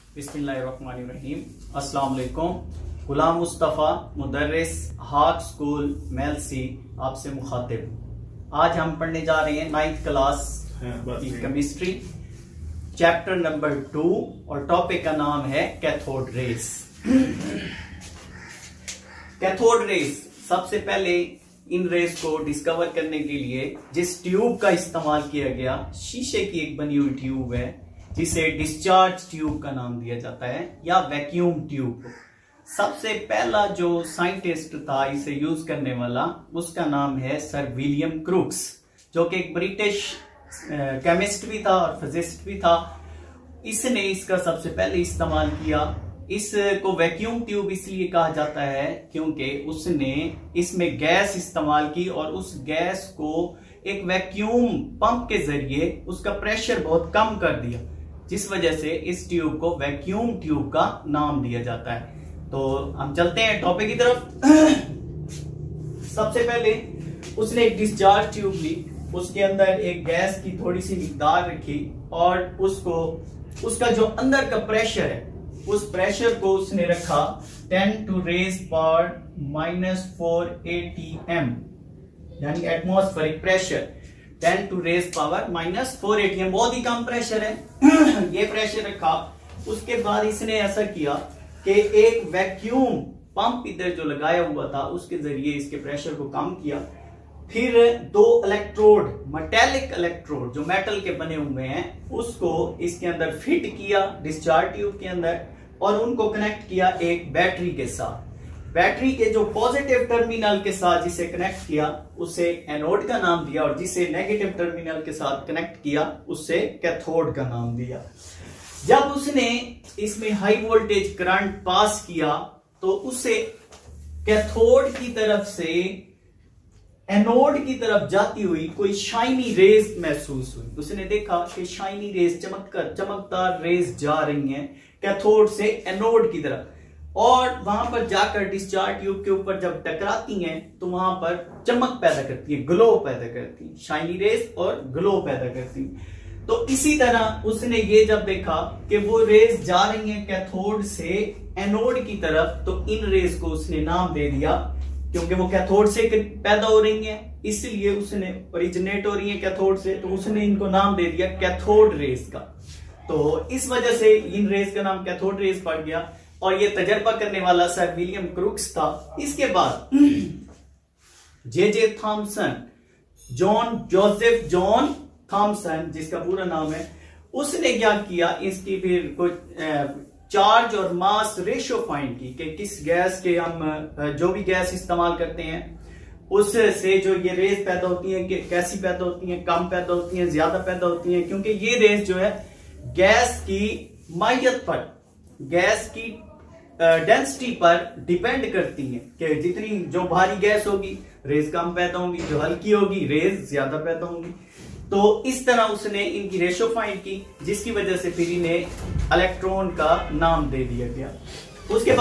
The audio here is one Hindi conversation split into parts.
बिस्मिल्लाहिर्रहमानिर्रहीम। अस्सलाम वालेकुम। गुलाम मुस्तफ़ा मुदर्रिस हाक स्कूल मेलसी आपसे मुखातिब। आज हम पढ़ने जा रहे हैं 9th क्लास की केमिस्ट्री, चैप्टर नंबर 2 और टॉपिक का नाम है कैथोड रेस। कैथोड रेस, सबसे पहले इन रेस को डिस्कवर करने के लिए जिस ट्यूब का इस्तेमाल किया गया, शीशे की एक बनी हुई ट्यूब है जिसे डिस्चार्ज ट्यूब का नाम दिया जाता है या वैक्यूम ट्यूब। सबसे पहला जो साइंटिस्ट था इसे यूज करने वाला, उसका नाम है सर विलियम क्रूक्स, जो कि एक ब्रिटिश केमिस्ट भी था और फिजिस्ट भी था। इसने इसका सबसे पहले इस्तेमाल किया। इसको वैक्यूम ट्यूब इसलिए कहा जाता है क्योंकि उसने इसमें गैस इस्तेमाल की और उस गैस को एक वैक्यूम पंप के जरिए उसका प्रेशर बहुत कम कर दिया, जिस वजह से इस ट्यूब को वैक्यूम ट्यूब का नाम दिया जाता है। तो हम चलते हैं टॉपिक की तरफ। सबसे पहले उसने एक डिस्चार्ज ट्यूब ली, उसके अंदर एक गैस की थोड़ी सी मिकदार रखी और उसका जो अंदर का प्रेशर है उस प्रेशर को उसने रखा 10 to raise power -4 atm, यानी atmospheric pressure 10 to raise power -4 atm, बहुत ही कम प्रेशर है। ये प्रेशर रखा। उसके बाद इसने ऐसा किया कि एक वैक्यूम पंप इधर जो लगाया हुआ था उसके जरिए इसके प्रेशर को कम किया। फिर 2 इलेक्ट्रोड, मेटेलिक इलेक्ट्रोड जो मेटल के बने हुए हैं, उसको इसके अंदर फिट किया डिस्चार्ज ट्यूब के अंदर और उनको कनेक्ट किया एक बैटरी के साथ। बैटरी के जो पॉजिटिव टर्मिनल के साथ जिसे कनेक्ट किया उसे एनोड का नाम दिया और जिसे नेगेटिव टर्मिनल के साथ कनेक्ट किया उसे कैथोड का नाम दिया। जब उसने इसमें हाई वोल्टेज करंट पास किया तो उसे कैथोड की तरफ से एनोड की तरफ जाती हुई कोई शाइनी रेज महसूस हुई। उसने देखा कि शाइनी रेज, चमकदार रेज जा रही हैं कैथोड से एनोड की तरफ, और वहां पर जाकर डिस्चार्ज ट्यूब के ऊपर जब टकराती हैं तो वहां पर चमक पैदा करती है, ग्लो पैदा करती है, शाइनी रेज और ग्लो पैदा करती है। तो इसी तरह उसने ये जब देखा कि वो रेज जा रही हैं कैथोड से एनोड की तरफ, तो इन रेज को उसने नाम दे दिया, क्योंकि वो कैथोड से पैदा हो रही हैं इसलिए उसने ओरिजिनेट हो रही है कैथोड से, तो उसने इनको नाम दे दिया कैथोड रेस का। तो इस वजह से इन रेस का नाम कैथोड रेस पड़ गया और ये तजर्बा करने वाला सर विलियम क्रूक्स था। इसके बाद J Thomson, John Joseph John Thomson जिसका पूरा नाम है, उसने क्या किया, इसकी फिर कुछ चार्ज और मास रेशो फाइंड की कि किस गैस के हम जो भी गैस इस्तेमाल करते हैं उससे जो ये रेस पैदा होती है कि कैसी पैदा होती हैं, कम पैदा होती हैं, ज्यादा पैदा होती हैं, क्योंकि ये रेस जो है गैस की माहियत पर, गैस की डेंसिटी पर डिपेंड करती हैं कि जितनी जो भारी गैस होगी रेस कम पैदा होंगी, जो हल्की होगी रेस ज्यादा पैदा होंगी। तो इस तरह उसने इनकी रेशो फाइंड की, जिसकी वजह से फिर इन्हें इलेक्ट्रॉन का नाम दे दिया गया। उसके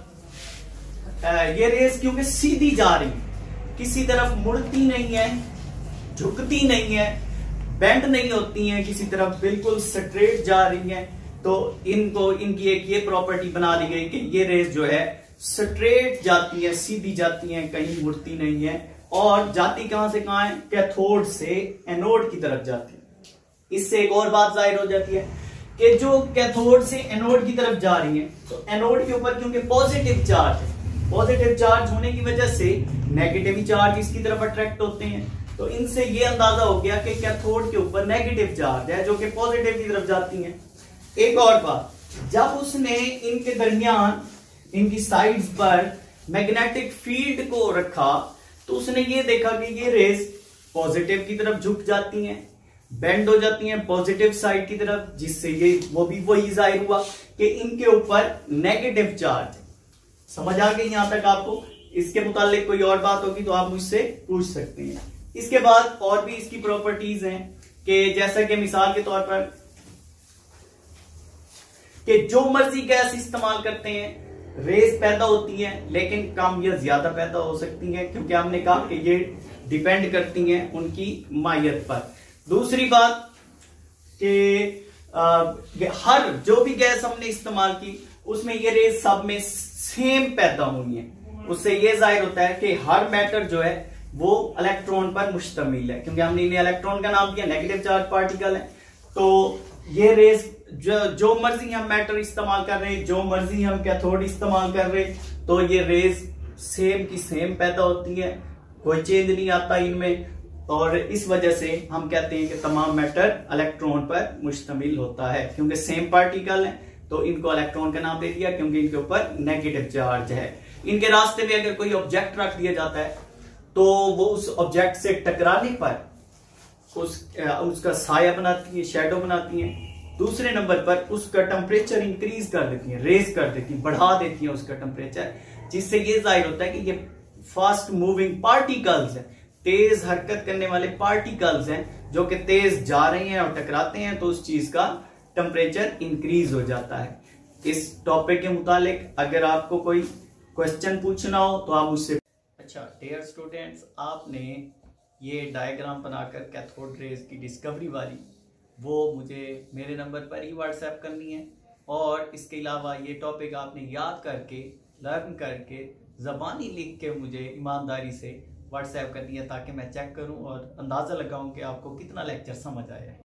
बाद ये रेस क्योंकि सीधी जा रही है, किसी तरफ मुड़ती नहीं है, झुकती नहीं है, बेंड नहीं होती हैं किसी तरफ, बिल्कुल स्ट्रेट जा रही हैं, तो इनकी एक ये प्रॉपर्टी बना दी गई कि ये रेस जो है स्ट्रेट जाती है, सीधी जाती हैं, कहीं मुड़ती नहीं है। और जाती कहां से कहां है, कैथोड से एनोड की तरफ जाती है। इससे एक और बात जाहिर हो जाती है कि जो कैथोड से एनोड की तरफ जा रही है तो एनोड के ऊपर क्योंकि पॉजिटिव चार्ज है, पॉजिटिव चार्ज होने की वजह से नेगेटिव चार्ज इसकी तरफ अट्रैक्ट होते हैं। तो इनसे ये अंदाजा हो गया कि कैथोड के ऊपर नेगेटिव चार्ज है जो कि पॉजिटिव की तरफ जाती है। एक और बात, जब उसने इनके दरमियान इनकी साइड्स पर मैग्नेटिक फील्ड को रखा तो उसने ये देखा कि ये रेस पॉजिटिव की तरफ झुक जाती हैं, बेंड हो जाती हैं पॉजिटिव साइड की तरफ, जिससे ये वही जाहिर हुआ कि इनके ऊपर नेगेटिव चार्ज। समझ आ गई यहां तक आपको? इसके मुतालिक कोई और बात होगी तो आप मुझसे पूछ सकते हैं। इसके बाद और भी इसकी प्रॉपर्टीज हैं कि जैसा कि मिसाल के तौर पर कि जो मर्जी गैस इस्तेमाल करते हैं रेस पैदा होती हैं, लेकिन कम या ज्यादा पैदा हो सकती हैं, क्योंकि हमने कहा कि ये डिपेंड करती हैं उनकी माहियत पर। दूसरी बात कि हर जो भी गैस हमने इस्तेमाल की उसमें ये रेज सब में सेम पैदा होनी है। उससे ये जाहिर होता है कि हर मैटर जो है वो इलेक्ट्रॉन पर मुश्तमिल है, क्योंकि हमने इन्हें इलेक्ट्रॉन का नाम दिया, नेगेटिव चार्ज पार्टिकल है। तो ये रेज जो मर्जी हम मैटर इस्तेमाल कर रहे हैं, जो मर्जी हम कैथोड इस्तेमाल कर रहे हैं, तो ये रेज सेम की सेम पैदा होती है, कोई चेंज नहीं आता इनमें। और इस वजह से हम कहते हैं कि तमाम मैटर इलेक्ट्रॉन पर मुश्तमिल होता है, क्योंकि सेम पार्टिकल है तो इनको इलेक्ट्रॉन का नाम दे दिया, क्योंकि इनके ऊपर नेगेटिव चार्ज है। इनके रास्ते में अगर कोई ऑब्जेक्ट रख दिया जाता है तो वो उस ऑब्जेक्ट से टकराने पर उसका साया बनाती है, शैडो बनाती है। दूसरे नंबर पर उसका टेम्परेचर इंक्रीज कर देती है, रेज कर देती है, बढ़ा देती है उसका टेम्परेचर, जिससे ये जाहिर होता है कि ये फास्ट मूविंग पार्टिकल्स हैं, तेज हरकत करने वाले पार्टिकल्स हैं, जो कि तेज जा रहे हैं और टकराते हैं, तो उस चीज का टेम्परेचर इंक्रीज हो जाता है। इस टॉपिक के मुतालिक अगर आपको कोई क्वेश्चन पूछना हो तो आप मुझसे। अच्छा डियर स्टूडेंट्स, आपने ये डायग्राम बनाकर कैथोड रेज की डिस्कवरी वाली वो मुझे मेरे नंबर पर ही व्हाट्सएप करनी है, और इसके अलावा ये टॉपिक आपने याद करके लर्न करके ज़बानी लिख के मुझे ईमानदारी से व्हाट्सएप करनी है, ताकि मैं चेक करूं और अंदाज़ा लगाऊं कि आपको कितना लेक्चर समझ आया है।